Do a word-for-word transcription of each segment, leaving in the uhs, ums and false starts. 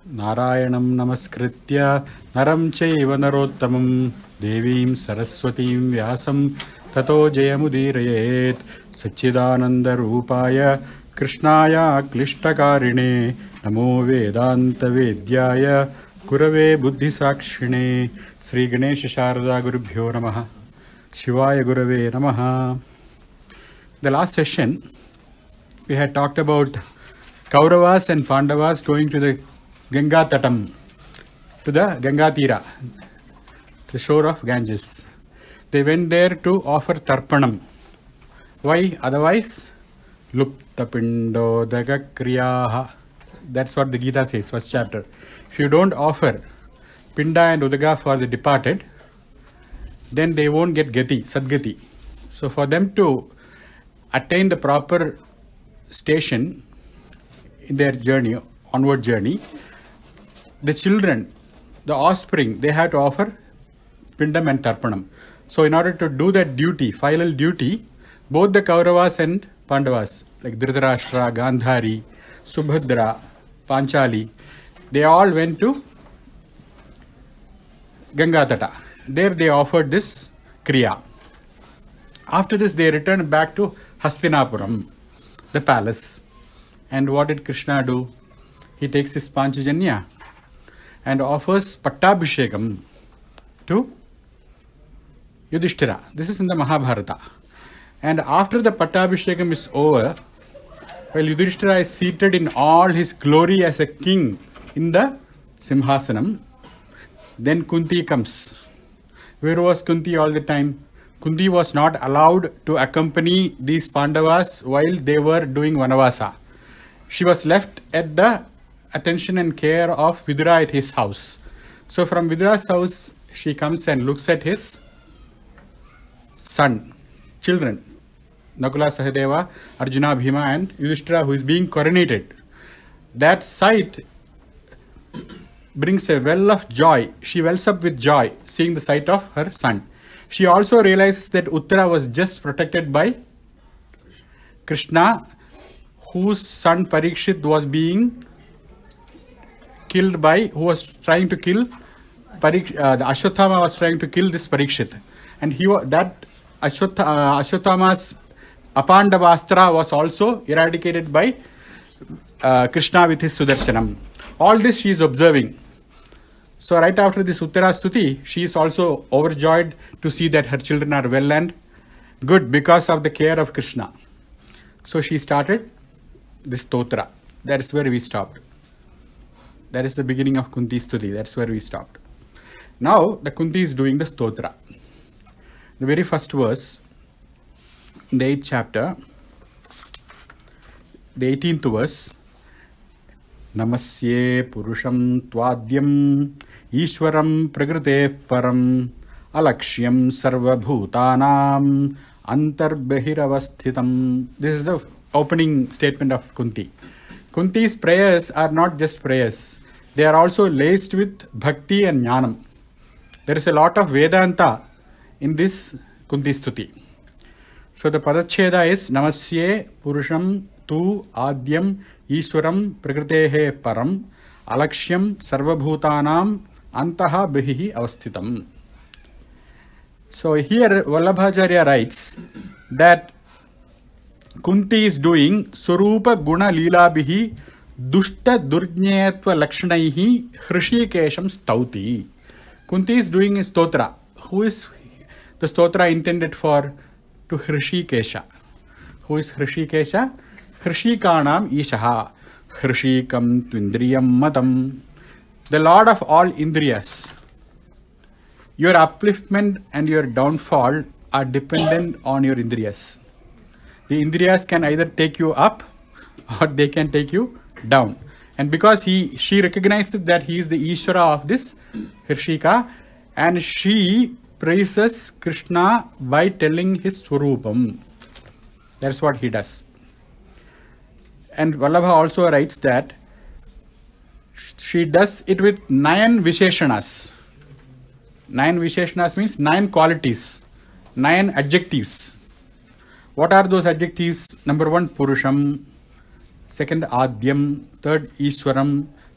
Narayanam namaskritya naram chaiva narottamam devim saraswatim vyasam tato jayamudirayet Satchidananda rupaya krishnaya klishtakarine namo vedanta vedyaya gurave buddhi sakshine Sri Ganesha Sharada Gurubhyo Namaha Shivaya Gurave Namaha. The last session we had talked about Kauravas and Pandavas going to the Ganga Tatam, to the Ganga Tira, the shore of Ganges. They went there to offer Tarpanam. Why? Otherwise, Lupta Pindo Daga Kriyaha. That's what the Gita says, first chapter. If you don't offer Pinda and Udaga for the departed, then they won't get Gati, Sadgati. So for them to attain the proper station in their journey, onward journey, the children, the offspring, they have to offer Pindam and Tarpanam. So in order to do that duty, final duty, both the Kauravas and Pandavas, like Dhritarashtra, Gandhari, Subhadra, Panchali, they all went to Gangatata. There they offered this Kriya. After this they returned back to Hastinapuram, the palace. And what did Krishna do? He takes his Panchajanya and offers Pattabhishekam to Yudhishthira. This is in the Mahabharata. And after the Pattabhishekam is over, while Yudhishthira is seated in all his glory as a king in the Simhasanam, then Kunti comes. Where was Kunti all the time? Kunti was not allowed to accompany these Pandavas while they were doing Vanavasa. She was left at the attention and care of Vidura at his house. So from Vidura's house, she comes and looks at his son, children, Nakula, Sahadeva, Arjuna, Bhima and Yudhishthira, who is being coronated. That sight brings a well of joy. She wells up with joy seeing the sight of her son. She also realizes that Uttara was just protected by Krishna, whose son Parikshit was being killed by, who was trying to kill, Parik, uh, the Ashwatthama was trying to kill this Parikshit. And he that Ashwath, uh, Ashwatthama's Apandavastra was also eradicated by uh, Krishna with his Sudarshanam. All this she is observing. So right after this Uttara Stuti, she is also overjoyed to see that her children are well and good because of the care of Krishna. So she started this Stotra. That is where we stopped. That is the beginning of Kunti Stuti. That's where we stopped. Now the Kunti is doing the Stotra. The very first verse, in the eighth chapter, the eighteenth verse, Namasye Purusham Tvadyam Ishwaram Prakrite Param Alakshyam Sarva Bhutanam Antarbhiravasthitam. This is the opening statement of Kunti. Kunti's prayers are not just prayers. They are also laced with Bhakti and Jnanam. There is a lot of Vedanta in this Kunti Stuti. So the Padacheda is Namasye Purusham Tu Adyam Ishwaram Prakritehe Param Alakshyam Sarvabhutanam Antaha Bihi Avasthitam. So here Vallabhacharya writes that Kunti is doing Surupa Guna Leela Bihi Dushta Durjnetva Lakshanaihi Hrishikesham Stauti. Kunti is doing a stotra. Who is the stotra intended for? To Hrishikesha. Who is Hrishikesha? Hrishikanam Ishaha. Hrishikam Twindriyam Matam. The Lord of all Indriyas. Your upliftment and your downfall are dependent on your Indriyas. The Indriyas can either take you up or they can take you down. And because he, she recognizes that he is the Ishvara of this Hrishika, and she praises Krishna by telling his Swarupam. That's what he does. And Vallabha also writes that she does it with nine Visheshanas. Nine Visheshanas means nine qualities, nine adjectives. What are those adjectives? Number one, Purusham. Second, Adyam. Third, Ishwaram.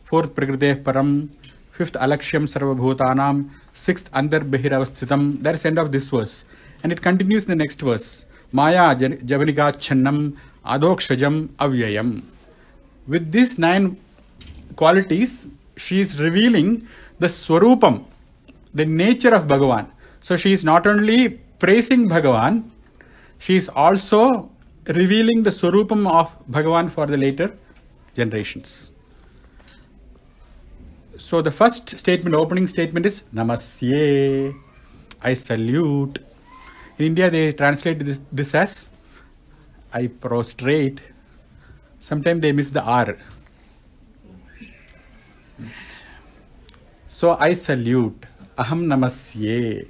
fourth Prakrite Param, fifth Alakshyam Sarvabhutanam, sixth Andar Bhiravasthitam. That's the end of this verse. And it continues in the next verse. Maya Javaniga Channam Adokshajam Avyayam. With these nine qualities, she is revealing the Swarupam, the nature of Bhagavan. So she is not only praising Bhagavan, she is also revealing the Swarupam of Bhagavan for the later generations. So the first statement, opening statement is Namasye, I salute. In India they translate this, this as I prostrate. Sometimes they miss the R. So I salute. Aham namasye.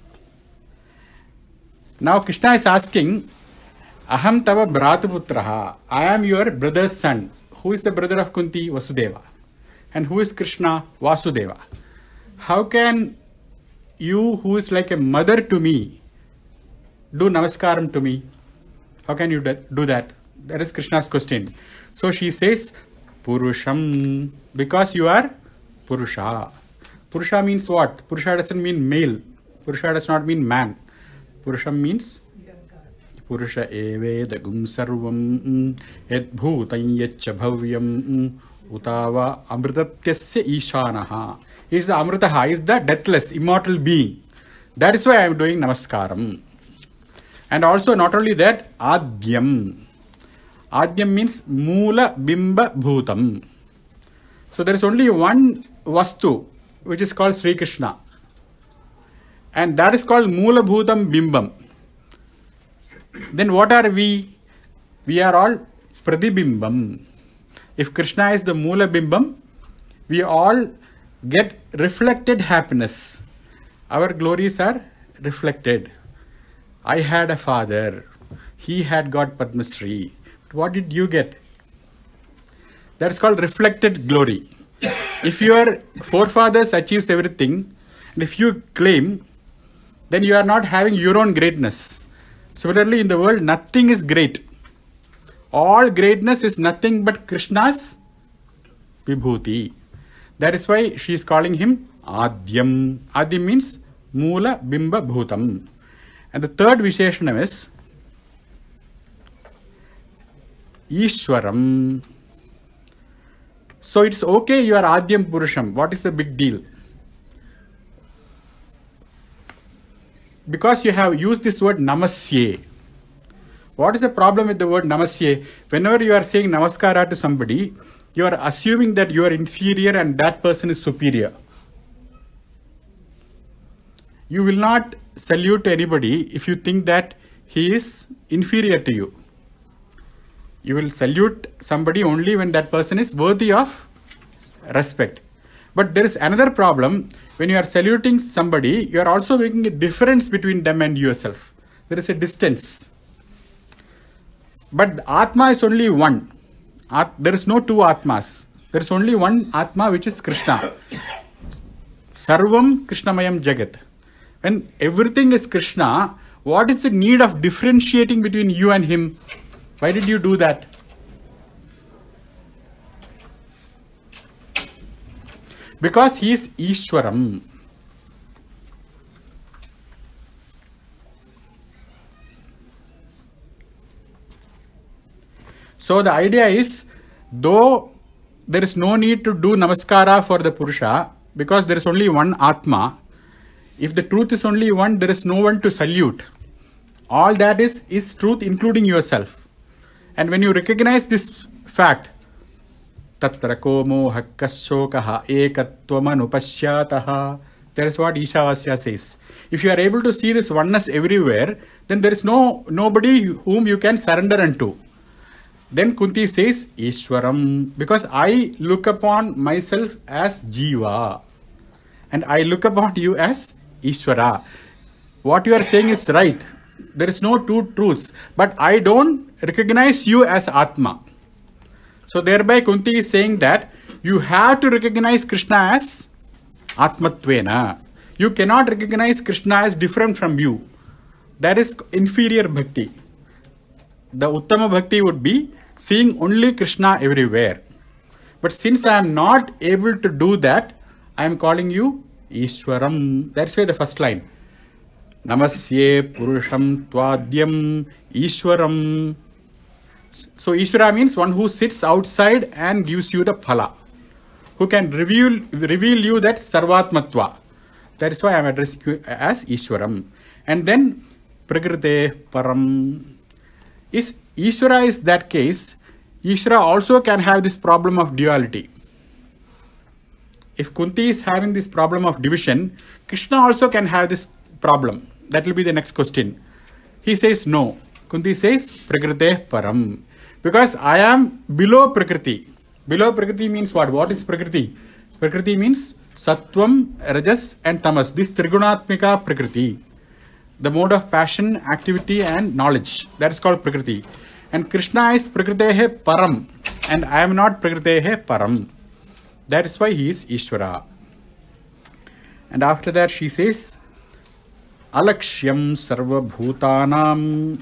Now Krishna is asking, Aham tava brataputraha. I am your brother's son. Who is the brother of Kunti? Vasudeva. And who is Krishna? Vasudeva. How can you, who is like a mother to me, do namaskaram to me? How can you do that? That is Krishna's question. So she says, Purusham, because you are Purusha. Purusha means what? Purusha doesn't mean male. Purusha does not mean man. Purusha means Purusha eve dagum sarvam et bhutam yaccha bhavyam utava amritatyasya ishanaha. He is the amritaha, he is the deathless, immortal being. That is why I am doing namaskaram. And also not only that, Adyam. Adyam means Moola Bimba Bhutam. So there is only one Vastu which is called Sri Krishna. And that is called Moola Bhutam Bimbam. Then what are we? We are all Pradibimbam. If Krishna is the Moola Bimbam, we all get reflected happiness. Our glories are reflected. I had a father. He had got Padma Shri. What did you get? That is called reflected glory. If your forefathers achieves everything, and if you claim, then you are not having your own greatness. Similarly, in the world, nothing is great. All greatness is nothing but Krishna's Vibhuti. That is why she is calling him Adyam. Adyam means Moola Bimba Bhutam. And the third Visheshanam is Ishwaram. So it's okay, you are Adyam Purusham. What is the big deal? Because you have used this word Namasye. What is the problem with the word Namasye? Whenever you are saying Namaskara to somebody, you are assuming that you are inferior and that person is superior. You will not salute anybody if you think that he is inferior to you. You will salute somebody only when that person is worthy of respect. But there is another problem. When you are saluting somebody, you are also making a difference between them and yourself. There is a distance. But Atma is only one. At, there is no two Atmas. There is only one Atma, which is Krishna. Sarvam Krishnamayam Jagat. When everything is Krishna, what is the need of differentiating between you and him? Why did you do that? Because he is Ishwaram. So the idea is, though there is no need to do Namaskara for the Purusha, because there is only one Atma, if the truth is only one, there is no one to salute. All that is, is truth, including yourself. And when you recognize this fact, Tatra komo hakkashokaha ekatvamanupashyataha, that is what Ishavasya says. If you are able to see this oneness everywhere, then there is no nobody whom you can surrender unto. Then Kunti says, Ishwaram, because I look upon myself as Jiva. And I look upon you as Ishwara. What you are saying is right. There is no two truths. But I don't recognize you as Atma. So thereby Kunti is saying that you have to recognize Krishna as Atmatvena. You cannot recognize Krishna as different from you. That is inferior bhakti. The Uttama bhakti would be seeing only Krishna everywhere. But since I am not able to do that, I am calling you Ishwaram. That's why the first line. Namasye Purusham Tvadyam Ishwaram. So Ishvara means one who sits outside and gives you the phala, who can reveal reveal you that Sarvatmatva. That is why I am addressing you as Ishwaram. And then Prakrite Param. Is Ishvara is that case, Ishvara also can have this problem of duality. If Kunti is having this problem of division, Krishna also can have this problem. That will be the next question. He says no. Kunti says Prakrite Param. Because I am below Prakriti. Below Prakriti means what? What is Prakriti? Prakriti means Sattvam, Rajas and Tamas. This Trigunatmika Prakriti. The mode of passion, activity and knowledge. That is called Prakriti. And Krishna is Prakritehe Param. And I am not Prakritehe Param. That is why he is Ishvara. And after that she says, Alakshyam Sarva Bhutanam.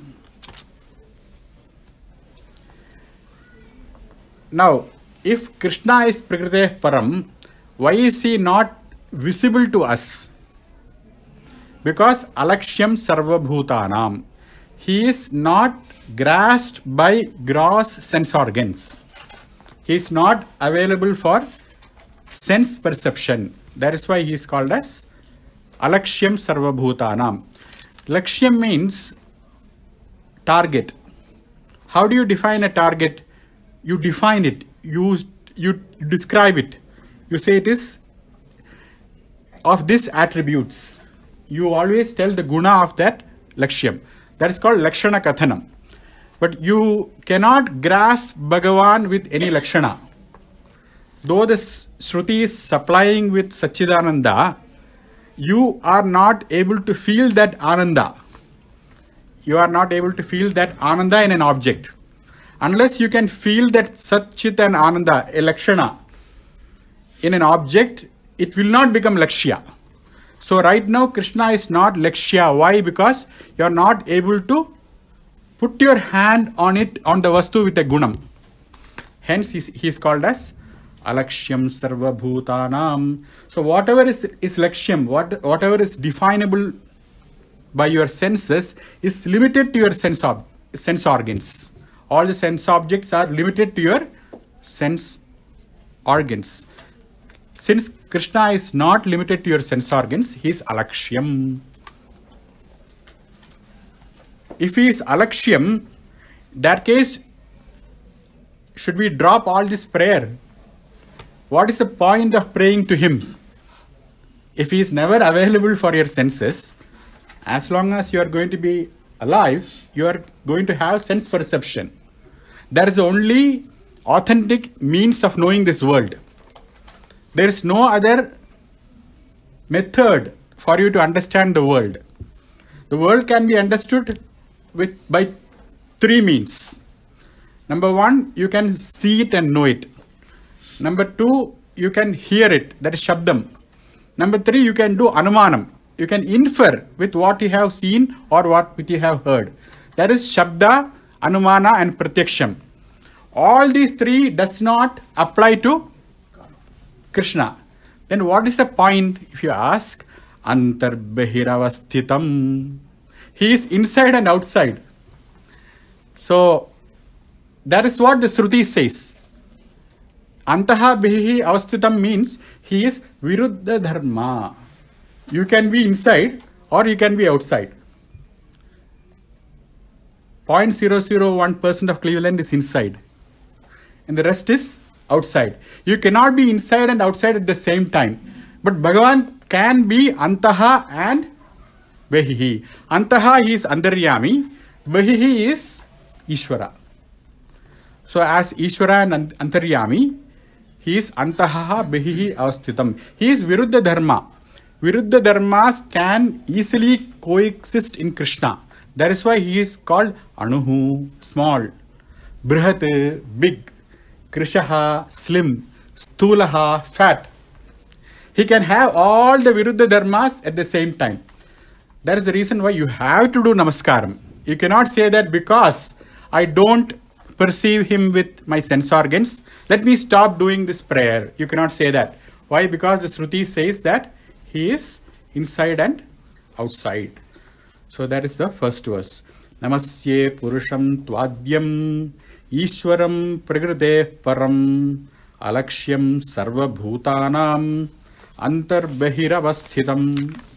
Now, if Krishna is Prakritehe Param, why is he not visible to us? Because Alakshyam Sarva Bhutanam. He is not grasped by gross sense organs. He is not available for sense perception. That is why he is called as Alakshyam Sarva Bhutanam. Lakshyam means target. How do you define a target? You define it. You, you describe it. You say it is of these attributes. You always tell the guna of that Lakshyam. That is called Lakshana Kathanam. But you cannot grasp Bhagavan with any Lakshana. Though the Shruti is supplying with Satchidananda, you are not able to feel that Ananda. You are not able to feel that Ananda in an object. Unless you can feel that Satchit and Ananda, a Lakshana, in an object, it will not become Lakshya. So right now Krishna is not Lakshya. Why? Because you are not able to put your hand on it, on the Vastu with a Gunam. Hence he is called as Alakshyam Sarva Bhutanam. So whatever is, is Lakshyam, what, whatever is definable by your senses is limited to your sense, ob, sense organs. All the sense objects are limited to your sense organs. Since Krishna is not limited to your sense organs, he is Alakshyam. If he is Alakshyam, that case, should we drop all this prayer? What is the point of praying to him? If he is never available for your senses, as long as you are going to be alive, you are going to have sense perception. That is the only authentic means of knowing this world. There is no other method for you to understand the world. The world can be understood with by three means. Number one, you can see it and know it. Number two, you can hear it, that is Shabdam. Number three, you can do Anumanam. You can infer with what you have seen or what you have heard. That is Shabda, Anumana and Pratyaksham. All these three does not apply to Krishna. Then what is the point if you ask? Antarbhiravasthitam. He is inside and outside. So that is what the Shruti says. Antaha bihi avasthitam means he is viruddha dharma. You can be inside or you can be outside. zero point zero zero one percent of Cleveland is inside. And the rest is outside. You cannot be inside and outside at the same time. But Bhagavan can be Antaha and Behihi. Antaha is Andaryami. Behihi is Ishvara. So as Ishvara and Antaryami, he is Antaha Behihi Avasthitam. He is Viruddha Dharma. Viruddha Dharmas can easily coexist in Krishna. That is why he is called Anuhu, small. Brihat, big. Krishaha, slim. Stulaha, fat. He can have all the Viruddha Dharmas at the same time. That is the reason why you have to do Namaskaram. You cannot say that because I don't perceive him with my sense organs. Let me stop doing this prayer. You cannot say that. Why? Because the Shruti says that he is inside and outside. So that is the first verse. Namasye Purusham Tvadyam Ishwaram Pragrade Param Alakshyam Sarva Bhutanam Antarbahiravasthitam.